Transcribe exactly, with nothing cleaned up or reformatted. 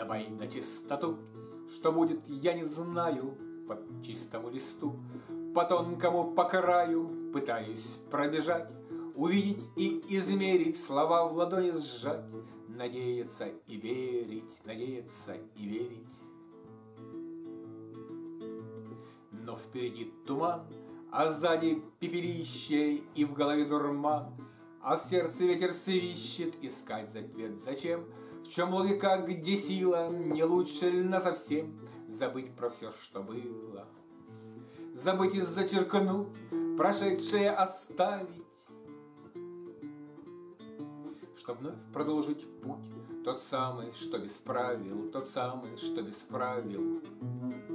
Давай на чистоту, что будет, я не знаю. По чистому листу, по тонкому по краю пытаюсь пробежать, увидеть и измерить, слова в ладони сжать, надеяться и верить, надеяться и верить. Но впереди туман, а сзади пепелище, и в голове дурман, а в сердце ветер свищет, искать ответ зачем? В чем логика, где сила? Не лучше ли насовсем забыть про все, что было? Забыть и зачеркнуть, прошедшее оставить, чтоб вновь продолжить путь, тот самый, что без правил, тот самый, что без правил.